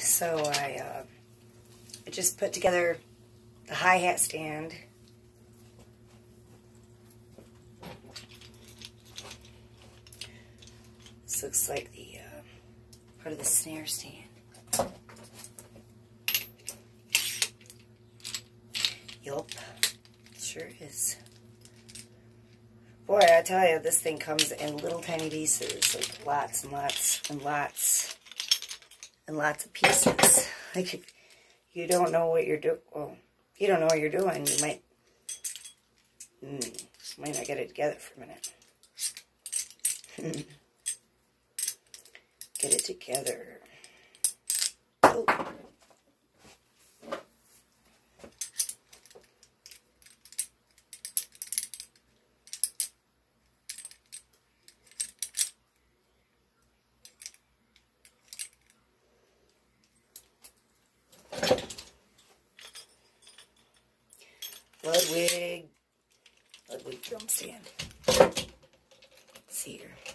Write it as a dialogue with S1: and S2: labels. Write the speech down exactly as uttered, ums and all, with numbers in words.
S1: So I, uh, I just put together the hi-hat stand. This looks like the uh, part of the snare stand. Yup, sure is. Boy, I tell you, this thing comes in little tiny pieces, like lots and lots and lots and lots of pieces. Like if you don't know what you're doing, well, you don't know what you're doing, you might, mm, might not get it together for a minute. Get it together. Oh. Ludwig, Ludwig Drum stand. Let's see here.